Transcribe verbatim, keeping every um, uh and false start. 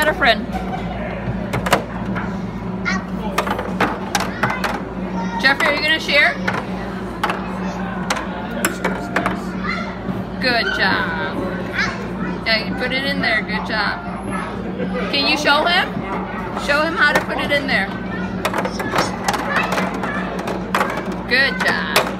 got a friend. Geoffrey, are you going to share? Good job. Yeah, you put it in there. Good job. Can you show him? Show him how to put it in there. Good job.